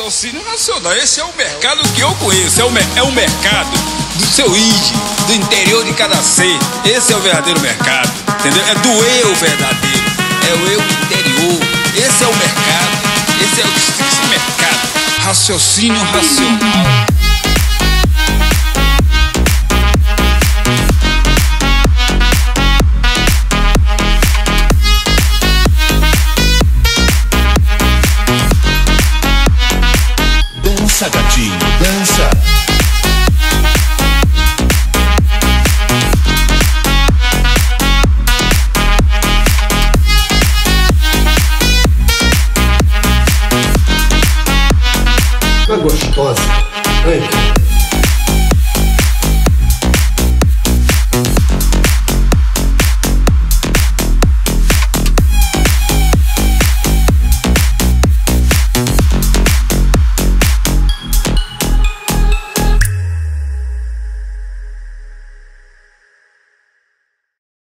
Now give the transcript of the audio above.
raciocínio racional. Esse é o mercado que eu conheço. É o mercado do seu id, do interior de cada ser. Esse é o verdadeiro mercado, entendeu? É do eu verdadeiro. É o eu interior. Esse é o mercado. Esse mercado. Raciocínio racional. Dança, gatinho, dança. Tá gostosa. Vem.